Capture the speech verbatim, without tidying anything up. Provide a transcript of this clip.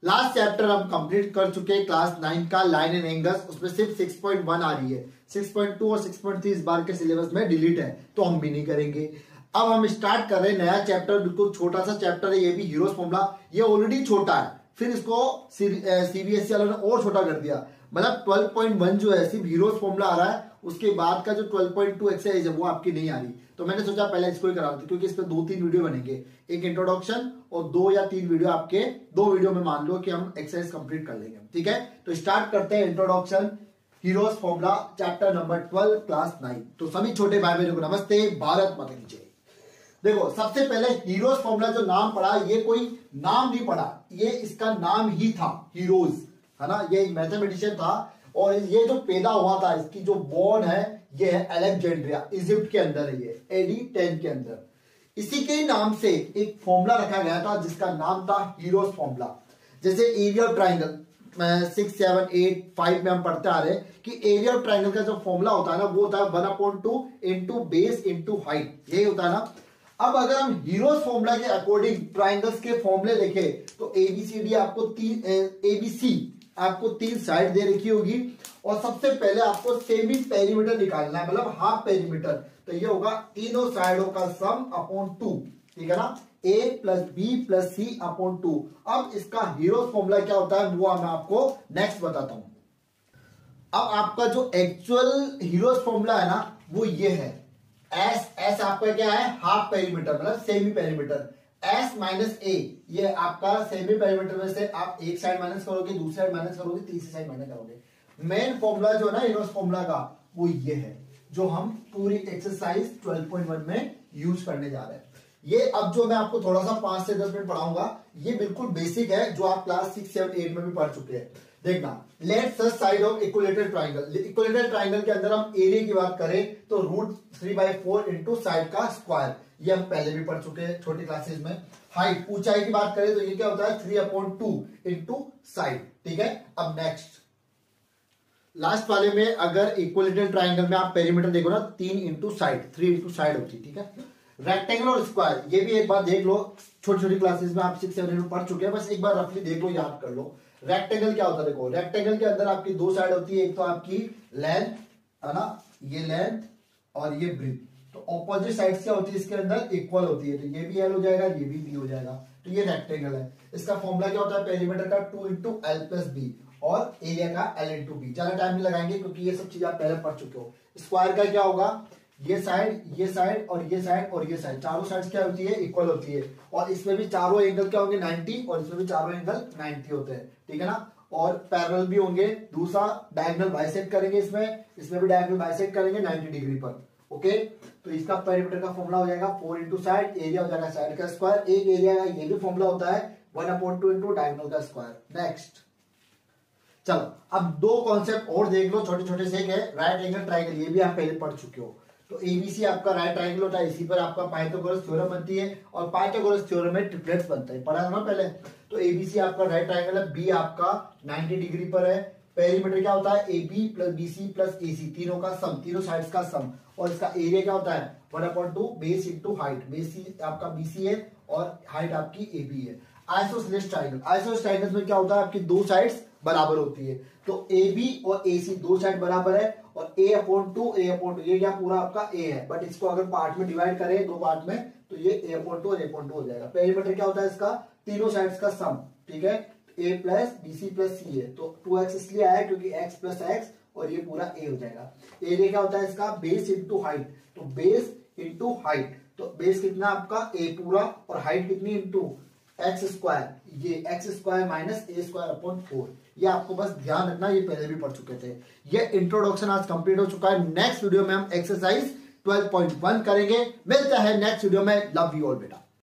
Last chapter हम complete कर चुके हैं क्लास नाइन का लाइन एंड एंगल्स, उसमें सिर्फ सिक्स पॉइंट वन आ रही है, सिक्स पॉइंट टू और सिक्स पॉइंट थ्री इस बार के सिलेबस में डिलीट है तो हम भी नहीं करेंगे। अब हम स्टार्ट कर रहे हैं नया चैप्टर, बिल्कुल छोटा सा चैप्टर है, ये भी हीरोज फॉर्मूला। ये ऑलरेडी छोटा है, फिर इसको सीबीएसई वालों ने और छोटा कर दिया, मतलब ट्वेल्व पॉइंट वन जो है सिर्फ हीरोज फॉर्मूला आ रहा है, उसके बाद का जो ट्वेल्व पॉइंट टू एक्सरसाइज है वो आपकी नहीं आ रही। तो मैंने सोचा पहले इसको ही करा दूं, क्योंकि इस पे दो तीन वीडियो बनेंगे, एक इंट्रोडक्शन और दो या तीन वीडियो, आपके दो वीडियो में मान लो कि हम एक्सरसाइज कंप्लीट कर लेंगे। ठीक है, तो स्टार्ट करते हैं introduction Heron's formula chapter number twelve class nine. तो सभी छोटे भाई बहनों को नमस्ते, भारत माता की जय। देखो सबसे पहले हीरोज फॉर्मूला जो नाम पढ़ा, ये कोई नाम नहीं पढ़ा, ये इसका नाम ही था हीरोज, है ना। ये एक मैथमेटिशियन था और ये जो पैदा हुआ था, इसकी जो बॉर्न है ये है अलेक्जेंड्रिया, इजिप्ट के अंदर है, ये एडी टेन के अंदर। इसी के नाम से एक फॉर्मूला रखा गया था जिसका नाम था हीरोज फॉर्मूला। जैसे area of triangle six seven eight five में हम पढ़ते आ रहे हैं कि एरिया ऑफ ट्राइंगल का जो फॉर्मूला होता है ना, वो होता है one upon two into base into height, यही होता है ना। अब अगर हम हीरोज फॉर्मूला के अकॉर्डिंग ट्राइंगल्स के फॉर्मूले देखें तो एबीसीडी आपको तीन एबीसी आपको तीन साइड दे रखी होगी और सबसे पहले आपको सेमी पेरीमीटर निकालना है, मतलब हाफ पेरीमीटर। तो ये होगा तीनों साइडों का सम अपॉन टू, ठीक है ना, A plus B plus C upon two. अब इसका हीरोज फॉर्मूला क्या होता है वो मैं आपको नेक्स्ट बताता हूं। अब आपका जो एक्चुअल हीरोज फॉर्मूला है ना वो ये है, एस एस आपका क्या है, हाफ पेरीमीटर मतलब semi perimeter. S minus A, ये आपका सेमी पेरीमीटर में से आप एक साइड माइनस करोगे, दूसरी साइड माइनस करोगे, तीसरी साइड माइनस करोगे। मेन फॉर्मूला जो है ना हीरोज फॉर्मूला का वो ये है, जो हम पूरी एक्सरसाइज ट्वेल्व पॉइंट वन में यूज करने जा रहे हैं। ये अब जो मैं आपको थोड़ा सा पांच से दस मिनट पढ़ाऊंगा, ये बिल्कुल बेसिक है जो आप क्लास सिक्स सेवन एट में भी पढ़ चुके हैं। देखना, let such side of equilateral triangle. Equilateral triangle के अंदर हम एरिया की बात करें तो root three by four into side का स्क्वायर, ये हम पहले भी पढ़ चुके हैं छोटी क्लासेस में। हाइट ऊंचाई की बात करें तो ये क्या होता है, three upon two into side, ठीक है। अब नेक्स्ट लास्ट वाले में अगर इक्विलेटरल ट्राइंगल में आप पेरीमीटर देखो ना, तीन into side, three into side होती है, ठीक है। रेक्टेंगल और स्क्वायर, ये भी एक बार देख लो, छोटी छोटी क्लासेस में आप सिक्स सेवन में पढ़ चुके हैं, बस एक बार रफली देख लो, याद कर लो। रेक्टेंगल क्या होता है, देखो रेक्टेंगल के अंदर आपकी दो साइड होती है, एक तो आपकी लेंथ है ना, ये लेंथ और ये ब्रेथ। तो ऑपोजिट साइड क्या होती है इसके अंदर, इक्वल होती है, तो ये भी एल हो जाएगा, ये भी बी हो जाएगा, तो ये रेक्टेंगल है। इसका फॉर्मूला क्या होता है, पेरीमीटर का two into L plus B और एरिया का एल इंटू बी। ज्यादा टाइम नहीं लगाएंगे क्योंकि ये सब चीज आप पहले पढ़ चुके हो। स्क्वायर का क्या होगा, ये साइड, ये साइड और ये साइड और ये साइड, चारों साइड्स क्या होती है, इक्वल होती है। और इसमें भी चारों एंगल क्या होंगे, नाइंटी, और इसमें भी चारों एंगल नाइंटी होते हैं, ठीक है ना। और पैरेलल भी होंगे, दूसरा डायगोनल बाइसेक्ट करेंगे, इसमें इसमें भी डायगोनल बाइसेक्ट करेंगे नाइंटी डिग्री पर, ओके। तो इसका पेरीमीटर का फॉर्मूला हो जाएगा फोर इंटू साइड, एरिया हो जाएगा साइड का स्क्वायर, एक एरिया का ये भी फॉर्मूला होता है one upon two into diagonal का स्क्वायर। नेक्स्ट चलो अब दो कॉन्सेप्ट और देख लो, छोटे छोटे से है राइट एंगल ट्राइंगल, ये भी आप पहले पढ़ चुके हो। तो एबीसी आपका राइट ट्राइंगल होता है, इसी पर आपका पाइथागोरस थ्योरम बनती है और पाइथागोरस थ्योरम में ट्रिपलेट्स बनता है, पढ़ा था ना पहले। तो एबीसी आपका राइट ट्राइंगल है, बी आपका नाइंटी डिग्री पर है। पेरीमीटर क्या होता है, AB plus BC plus AC, तीनों का सम, तीनों साइड्स का सम। और इसका एरिया क्या होता है, one upon two base into height, base आपका बीसी है और हाइट आपकी एबी है। आइसोसेलेस ट्राइंगल, आइसोसेलेस ट्राइंगल में क्या होता है, आपकी दो साइड्स बराबर होती है, तो ए बी और ए सी दो साइड बराबर है, और A upon two A upon two, ये क्या पूरा आपका ए है, बट इसको अगर पार्ट में डिवाइड करें दो पार्ट में तो ये ए अपॉन टू और ए अपॉन टू हो जाएगा। पेरीमीटर क्या होता है इसका, तीनों साइड्स का सम, ठीक है। A plus B C plus C है, तो टू एक्स इसलिए आया क्योंकि एक्स प्लस एक्स और ये पूरा ए हो जाएगा। एरिया क्या होता है इसका, बेस इंटू हाइट, तो बेस इंटू हाइट, तो बेस कितना आपका ए पूरा और हाइट कितनी इंटू एक्स स्क्वायर, ये X square minus A square upon four. ये आपको बस ध्यान रखना, ये पहले भी पढ़ चुके थे। ये इंट्रोडक्शन आज कंप्लीट हो चुका है। नेक्स्ट वीडियो में हम एक्सरसाइज ट्वेल्व पॉइंट वन करेंगे। मिलता है नेक्स्ट वीडियो में। लव यू ऑल बेटा।